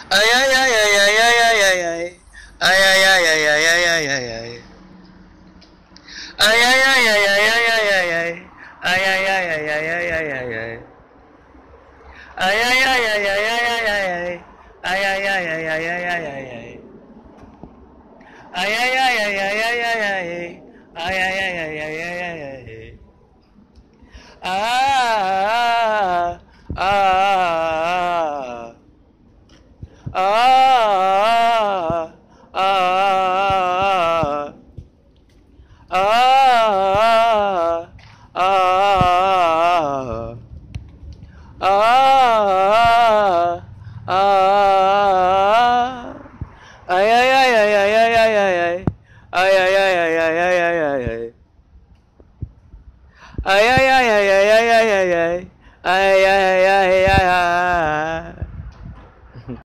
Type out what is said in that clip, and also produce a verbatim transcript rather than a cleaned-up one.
Ay ay ay ay ay ay ay ay ay. Ay ay ay ay ay ay ay ay ay. Ay ay ay ay ay ay ay ay ay. Ay ay ay ay ay ay ay ay ay. Ay ay ay ay ay ay ay ay ay. Ay ay ay ay ay ay ay ay ay. Ay ay ay ay ay ay ay ay. Ay ay ay ay ay ay ay ay. Ah ah ah ah ah ah ah ah ah. Ay ay ay ay ay ay ay ay ay. Ay ay ay ay ay ay ay ay. Ay ay